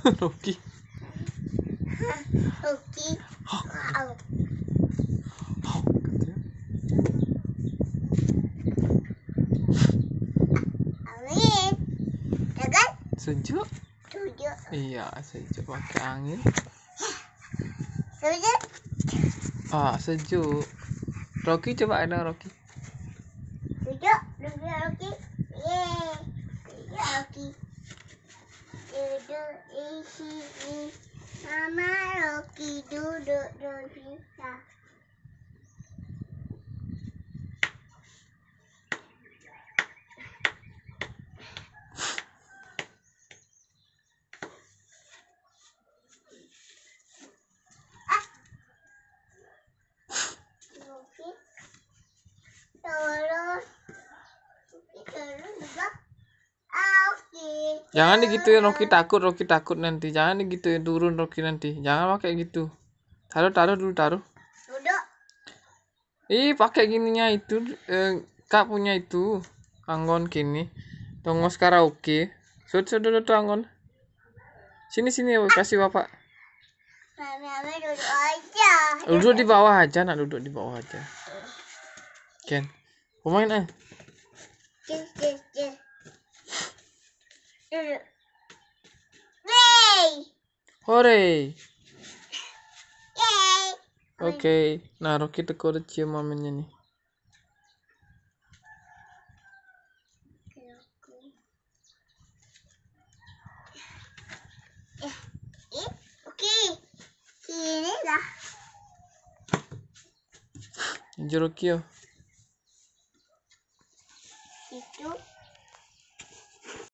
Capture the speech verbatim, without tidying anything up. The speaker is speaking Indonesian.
Rocky. Rocky. Wow. Angin. Ya kan? Sejuk. Sejuk. Iya, sejuk pakai angin. Sejuk. Ah, sejuk. Rocky coba ada Rocky. Sejuk. Duduk Rocky. Yeay. Sejuk Rocky. Duduk di sini. Mama Rocky duduk di sini. Terus terus juga oke. Jangan digituin Rocky takut, Rocky takut nanti. Jangan digituin turun Rocky nanti. Jangan pakai gitu. Taruh, taruh dulu, taruh. Duduk. Ih, pakai gininya itu eh, Kak punya itu. Anggon kini. Tongos karaoke. Sud, sud, duduk Anggon. Sini sini kasih Bapak. Mami duduk aja. Duduk di bawah aja, nak duduk di bawah aja. Ken. Pemain ah. Cus cus cus. Duduk. Yeay. Hore. Yeay. Oke, okay. Nah Rocky teko udah cium mamanya nih. Eh, eh, oke. Sini dah. Jero Rocky yo.